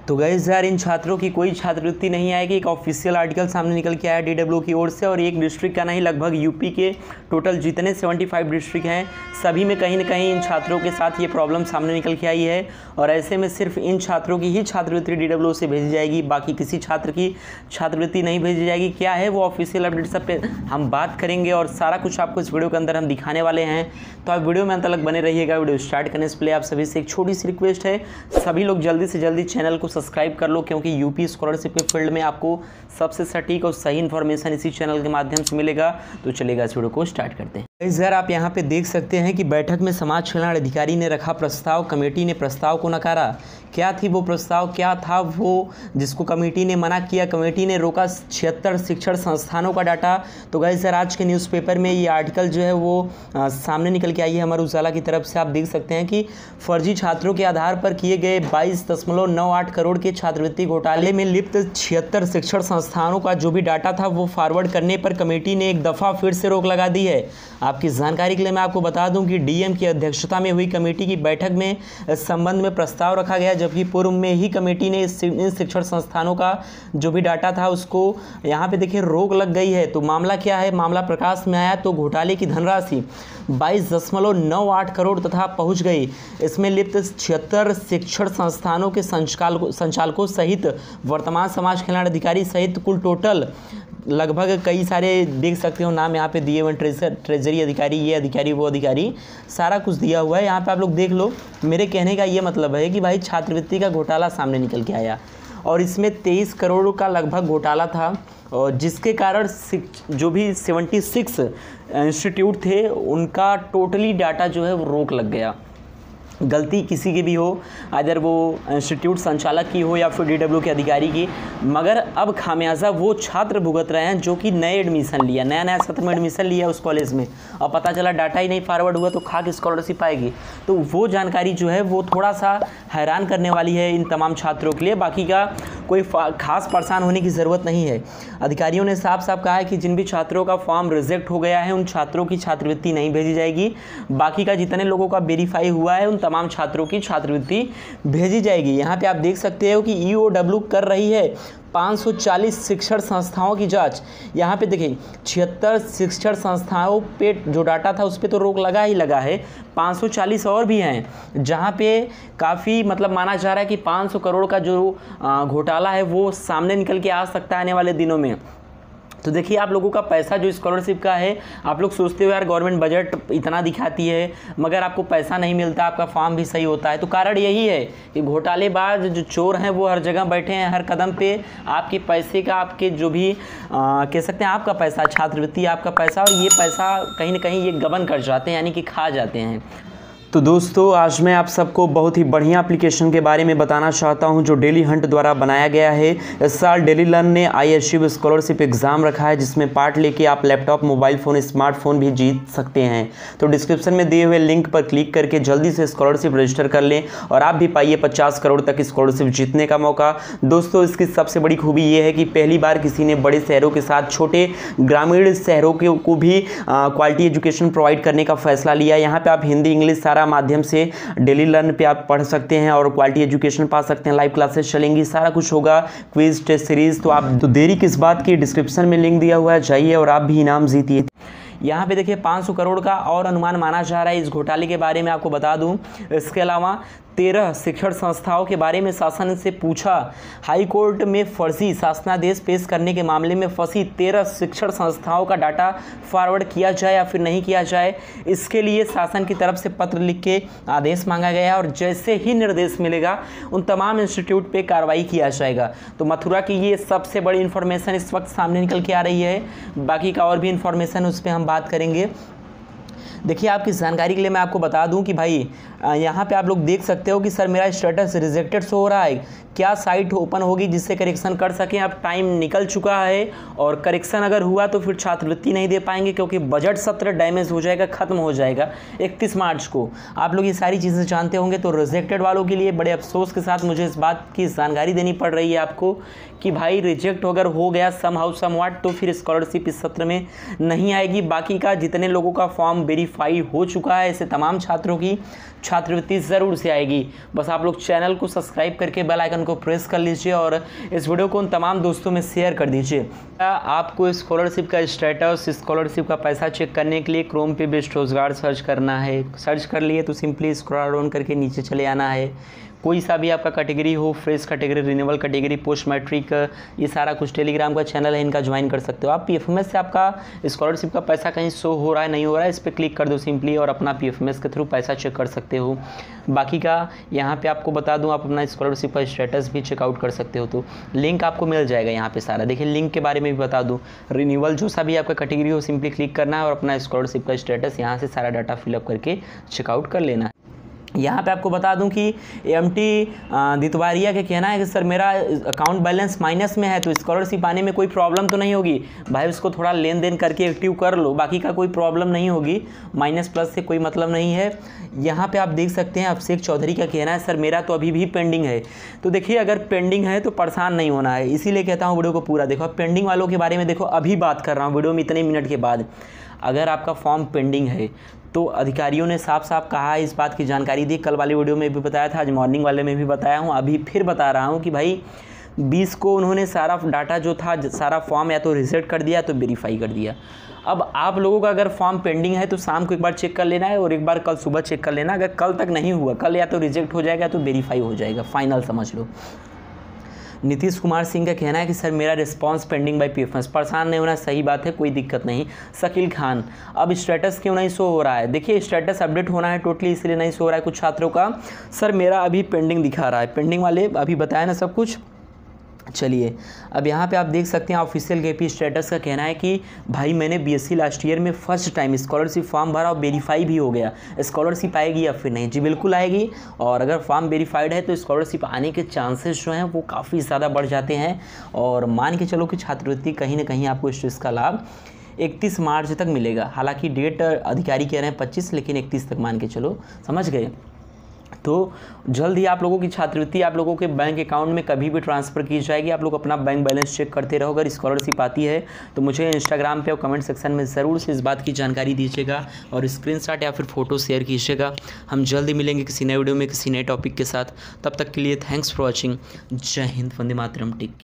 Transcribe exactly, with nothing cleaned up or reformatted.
तो गाइस यार इन छात्रों की कोई छात्रवृत्ति नहीं आएगी। एक ऑफिशियल आर्टिकल सामने निकल के आया डीडब्ल्यू की ओर से, और एक डिस्ट्रिक्ट का नहीं, लगभग यूपी के टोटल जितने पचहत्तर डिस्ट्रिक्ट हैं सभी में कहीं ना कहीं इन छात्रों के साथ ये प्रॉब्लम सामने निकल के आई है। और ऐसे में सिर्फ इन छात्रों की ही छात्रवृत्ति डीडब्ल्यू से भेजी जाएगी, बाकी किसी छात्र की छात्रवृत्ति नहीं भेजी जाएगी। क्या है वो ऑफिशियल अपडेट, सब पे हम बात करेंगे और सारा कुछ आपको इस वीडियो के अंदर हम दिखाने वाले हैं। तो आप वीडियो में अंत तक बने रहिएगा। वीडियो स्टार्ट करने से पहले आप सभी से एक छोटी सी रिक्वेस्ट है, सभी लोग जल्दी से जल्दी चैनल को सब्सक्राइब कर लो, क्योंकि यूपी स्कॉलरशिप के फील्ड में आपको सबसे सटीक और सही इन्फॉर्मेशन इसी चैनल के माध्यम से मिलेगा। तो चलेगा इस वीडियो को स्टार्ट करते हैं। इस बार आप यहाँ पे देख सकते हैं कि बैठक में समाज कल्याण अधिकारी ने रखा प्रस्ताव, कमेटी ने प्रस्ताव को नकारा। क्या थी वो प्रस्ताव, क्या था वो जिसको कमेटी ने मना किया? कमेटी ने रोका छिहत्तर शिक्षण संस्थानों का डाटा। तो गाइस सर आज के न्यूज़पेपर में ये आर्टिकल जो है वो आ, सामने निकल के आई है अमर उजाला की तरफ से। आप देख सकते हैं कि फर्जी छात्रों के आधार पर किए गए बाईस दशमलव नौ आठ करोड़ के छात्रवृत्ति घोटाले में लिप्त छिहत्तर शिक्षण संस्थानों का जो भी डाटा था वो फॉरवर्ड करने पर कमेटी ने एक दफ़ा फिर से रोक लगा दी है। आपकी जानकारी के लिए मैं आपको बता दूं कि डीएम की अध्यक्षता में हुई कमेटी की बैठक में इस संबंध में प्रस्ताव रखा गया, जबकि पूर्व में ही कमेटी ने इन शिक्षण संस्थानों का जो भी डाटा था उसको यहाँ पे देखिए रोक लग गई है। तो मामला क्या है, मामला प्रकाश में आया तो घोटाले की धनराशि बाईस दशमलव नौ आठ करोड़ तथा पहुँच गई। इसमें लिप्त छिहत्तर शिक्षण संस्थानों के संचालकों संचालकों सहित वर्तमान समाज कल्याण अधिकारी सहित कुल टोटल लगभग कई सारे देख सकते हो नाम यहाँ पे दिए हुए, ट्रेजर ट्रेजरी अधिकारी, ये अधिकारी, वो अधिकारी, सारा कुछ दिया हुआ है यहाँ पे आप लोग देख लो। मेरे कहने का ये मतलब है कि भाई छात्रवृत्ति का घोटाला सामने निकल के आया और इसमें तेईस करोड़ का लगभग घोटाला था, और जिसके कारण जो भी छिहत्तर इंस्टीट्यूट थे उनका टोटली डाटा जो है वो रोक लग गया। गलती किसी की भी हो, अगर वो इंस्टीट्यूट संचालक की हो या फिर डीडब्ल्यू के अधिकारी की, मगर अब खामियाजा वो छात्र भुगत रहे हैं जो कि नए एडमिशन लिया, नया नया सत्र में एडमिशन लिया उस कॉलेज में, और पता चला डाटा ही नहीं फॉरवर्ड हुआ तो खाक स्कॉलरशिप आएगी। तो वो जानकारी जो है वो थोड़ा सा हैरान करने वाली है इन तमाम छात्रों के लिए। बाकी का कोई खास परेशान होने की ज़रूरत नहीं है। अधिकारियों ने साफ साफ कहा है कि जिन भी छात्रों का फॉर्म रिजेक्ट हो गया है उन छात्रों की छात्रवृत्ति नहीं भेजी जाएगी। बाकी का जितने लोगों का वेरीफाई हुआ है उन तमाम छात्रों की छात्रवृत्ति भेजी जाएगी। यहाँ पे आप देख सकते हो कि ईओडब्ल्यू कर रही है पाँच सौ चालीस शिक्षण संस्थाओं की जांच। यहाँ पे देखें छिहत्तर शिक्षण संस्थाओं पे जो डाटा था उस पर तो रोक लगा ही लगा है, पाँच सौ चालीस और भी हैं जहाँ पे काफ़ी मतलब माना जा रहा है कि पाँच सौ करोड़ का जो घोटाला है वो सामने निकल के आ सकता है आने वाले दिनों में। तो देखिए आप लोगों का पैसा जो स्कॉलरशिप का है, आप लोग सोचते हो यार गवर्नमेंट बजट इतना दिखाती है मगर आपको पैसा नहीं मिलता, आपका फॉर्म भी सही होता है। तो कारण यही है कि घोटालेबाज जो चोर हैं वो हर जगह बैठे हैं, हर कदम पे आपके पैसे का, आपके जो भी आ, कह सकते हैं आपका पैसा, छात्रवृत्ति आपका पैसा, और ये पैसा कहीं ना कहीं ये गबन कर जाते हैं, यानी कि खा जाते हैं। तो दोस्तों आज मैं आप सबको बहुत ही बढ़िया एप्लीकेशन के बारे में बताना चाहता हूं जो डेली हंट द्वारा बनाया गया है। इस साल डेली लर्न ने आईएसयू स्कॉलरशिप एग्ज़ाम रखा है जिसमें पार्ट लेके आप लैपटॉप, मोबाइल फ़ोन, स्मार्टफोन भी जीत सकते हैं। तो डिस्क्रिप्शन में दिए हुए लिंक पर क्लिक करके जल्दी से स्कॉलरशिप रजिस्टर कर लें और आप भी पाइए पचास करोड़ तक स्कॉलरशिप जीतने का मौका। दोस्तों इसकी सबसे बड़ी खूबी ये है कि पहली बार किसी ने बड़े शहरों के साथ छोटे ग्रामीण शहरों के को भी क्वालिटी एजुकेशन प्रोवाइड करने का फैसला लिया। यहाँ पर आप हिंदी, इंग्लिश सारा माध्यम से डेली लर्न पे आप पढ़ सकते हैं और क्वालिटी एजुकेशन पा सकते हैं। लाइव क्लासेस चलेंगी, सारा कुछ होगा, क्विज, टेस्ट सीरीज। तो आप तो देरी किस बात की, डिस्क्रिप्शन में लिंक दिया हुआ है, जाइए और आप भी इनाम जीतिए। यहाँ पे देखिए पाँच सौ करोड़ का और अनुमान माना जा रहा है इस घोटाले के बारे में आपको बता दूं। इसके अलावा तेरह शिक्षण संस्थाओं के बारे में शासन से पूछा। हाई कोर्ट में फर्जी शासनादेश पेश करने के मामले में फंसी तेरह शिक्षण संस्थाओं का डाटा फॉरवर्ड किया जाए या फिर नहीं किया जाए, इसके लिए शासन की तरफ से पत्र लिख के आदेश मांगा गया है और जैसे ही निर्देश मिलेगा उन तमाम इंस्टीट्यूट पे कार्रवाई किया जाएगा। तो मथुरा की ये सबसे बड़ी इन्फॉर्मेशन इस वक्त सामने निकल के आ रही है। बाकी का और भी इन्फॉर्मेशन उस पर हम बात करेंगे। देखिए आपकी जानकारी के लिए मैं आपको बता दूं कि भाई यहाँ पे आप लोग देख सकते हो कि सर मेरा स्टेटस रिजेक्टेड शो हो रहा है, क्या साइट ओपन होगी जिससे करेक्शन कर सकें। अब टाइम निकल चुका है और करेक्शन अगर हुआ तो फिर छात्रवृत्ति नहीं दे पाएंगे क्योंकि बजट सत्र डैमेज हो जाएगा, ख़त्म हो जाएगा इकतीस मार्च को। आप लोग ये सारी चीज़ें जानते होंगे। तो रिजेक्टेड वालों के लिए बड़े अफसोस के साथ मुझे इस बात की जानकारी देनी पड़ रही है आपको कि भाई रिजेक्ट अगर हो गया सम हाउ सम वाट तो फिर स्कॉलरशिप इस सत्र में नहीं आएगी। बाकी का जितने लोगों का फॉर्म वेरीफाई हो चुका है ऐसे तमाम छात्रों की छात्रवृत्ति ज़रूर से आएगी। बस आप लोग चैनल को सब्सक्राइब करके बेल आइकन बटन को प्रेस कर लीजिए और इस वीडियो को उन तमाम दोस्तों में शेयर कर दीजिए। आपको स्कॉलरशिप का स्टेटस, स्कॉलरशिप का पैसा चेक करने के लिए क्रोम पे बेस्ट रोजगार सर्च करना है। सर्च कर लिए तो सिंपली स्क्रॉल डाउन करके नीचे चले आना है। कोई सा भी आपका कैटेगरी हो, fresh category, renewal category, post matric, ये सारा कुछ टेलीग्राम का चैनल है, इनका ज्वाइन कर सकते हो आप। पीएफएमएस से आपका स्कॉलरशिप का पैसा कहीं शो हो रहा है नहीं हो रहा है, इस पर क्लिक कर दो सिंपली और अपना पीएफएमएस के थ्रू पैसा चेक कर सकते हो। बाकी का यहाँ पे आपको बता दूँ, आप अपना स्कॉलरशिप का स्टेटस भी चेकआउट कर सकते हो, तो लिंक आपको मिल जाएगा यहाँ पे सारा। देखिए लिंक के बारे में भी बता दूँ, रिन्यूअल जो सा भी आपका कैटेगरी हो सिंपली क्लिक करना है और अपना स्कॉलरशिप का स्टेटस यहाँ से सारा डाटा फिलअप करके चेकआउट कर लेना है। यहाँ पे आपको बता दूं कि एम टी दितवारिया के कहना है कि सर मेरा अकाउंट बैलेंस माइनस में है तो स्कॉलरशिप आने में कोई प्रॉब्लम तो नहीं होगी। भाई उसको थोड़ा लेन देन करके एक्टिव कर लो, बाकी का कोई प्रॉब्लम नहीं होगी, माइनस प्लस से कोई मतलब नहीं है। यहाँ पे आप देख सकते हैं अभिषेक चौधरी का कहना है सर मेरा तो अभी भी पेंडिंग है। तो देखिए अगर पेंडिंग है तो परेशान नहीं होना है, इसीलिए कहता हूँ वीडियो को पूरा देखो। पेंडिंग वालों के बारे में देखो अभी बात कर रहा हूँ वीडियो में इतने मिनट के बाद। अगर आपका फॉर्म पेंडिंग है तो अधिकारियों ने साफ साफ कहा है, इस बात की जानकारी दी। कल वाले वीडियो में भी बताया था, आज मॉर्निंग वाले में भी बताया हूँ, अभी फिर बता रहा हूँ कि भाई बीस को उन्होंने सारा डाटा जो था, सारा फॉर्म या तो रिजेक्ट कर दिया तो वेरीफाई कर दिया। अब आप लोगों का अगर फॉर्म पेंडिंग है तो शाम को एक बार चेक कर लेना है और एक बार कल सुबह चेक कर लेना। अगर कल तक नहीं हुआ, कल या तो रिजेक्ट हो जाएगा तो वेरीफाई हो जाएगा, फाइनल समझ लो। नीतीश कुमार सिंह का कहना है कि सर मेरा रिस्पांस पेंडिंग बाय पीएफएमएस। परेशान नहीं होना, सही बात है, कोई दिक्कत नहीं। शकील खान, अब स्टेटस क्यों नहीं शो हो रहा है? देखिए स्टेटस अपडेट होना है टोटली, इसलिए नहीं शो हो रहा है कुछ छात्रों का। सर मेरा अभी पेंडिंग दिखा रहा है, पेंडिंग वाले अभी बताया ना सब कुछ। चलिए अब यहाँ पे आप देख सकते हैं ऑफिशियल केपी स्टेटस का कहना है कि भाई मैंने बीएससी लास्ट ईयर में फर्स्ट टाइम स्कॉलरशिप फॉर्म भरा और वेरीफाई भी हो गया। स्कॉलरशिप आएगी या फिर नहीं? जी बिल्कुल आएगी, और अगर फॉर्म वेरीफाइड है तो स्कॉलरशिप आने के चांसेस जो हैं वो काफ़ी ज़्यादा बढ़ जाते हैं। और मान के चलो कि छात्रवृत्ति कहीं ना कहीं आपको इस चीज़ का लाभ इकतीस मार्च तक मिलेगा। हालांकि डेट अधिकारी कह रहे हैं पच्चीस, लेकिन इकतीस तक मान के चलो, समझ गए। तो जल्द ही आप लोगों की छात्रवृत्ति आप लोगों के बैंक अकाउंट में कभी भी ट्रांसफ़र की जाएगी। आप लोग अपना बैंक बैलेंस चेक करते रहो। अगर स्कॉलरशिप आती है तो मुझे इंस्टाग्राम पे और कमेंट सेक्शन में ज़रूर से इस बात की जानकारी दीजिएगा और स्क्रीनशॉट या फिर फ़ोटो शेयर कीजिएगा। हम जल्द ही मिलेंगे किसी नए वीडियो में किसी नए टॉपिक के साथ। तब तक के लिए थैंक्स फॉर वॉचिंग। जय हिंद, वंदे मातरम, टेक।